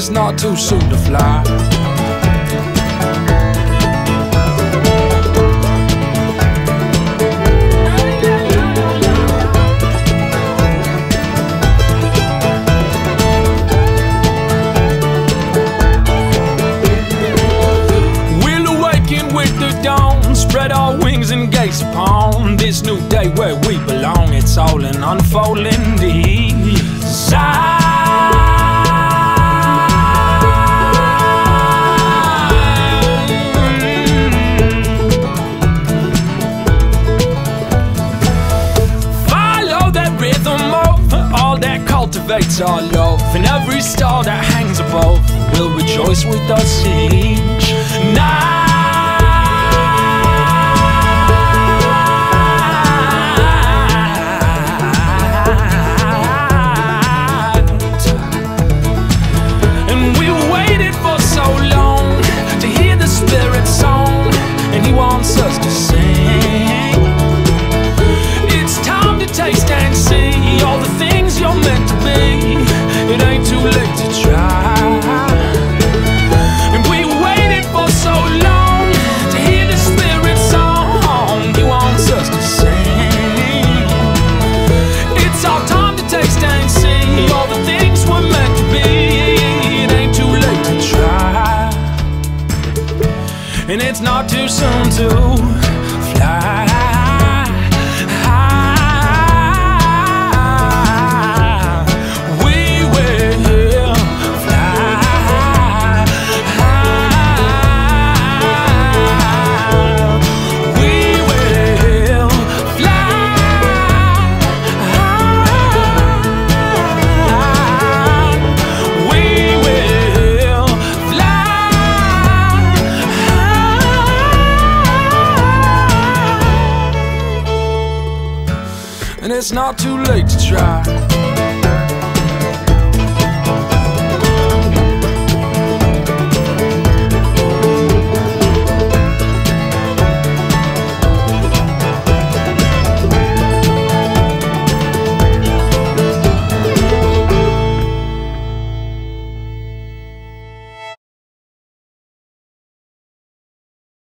it's not too soon to fly. Spread our wings and gaze upon this new day where we belong. It's all an unfolding design. Follow that rhythm of all that cultivates our love, and every star that hangs above will rejoice with us each night. Us to sing. It's time to taste and see all the things you're meant to be. It ain't too late to try. And we waited for so long to hear the spirit song. He wants us to sing. It's our time to taste and see all the things we're meant to be. It ain't too late to try. And it's not too soon to fly. We will fly. We will fly. We will fly. And it's not too late to try.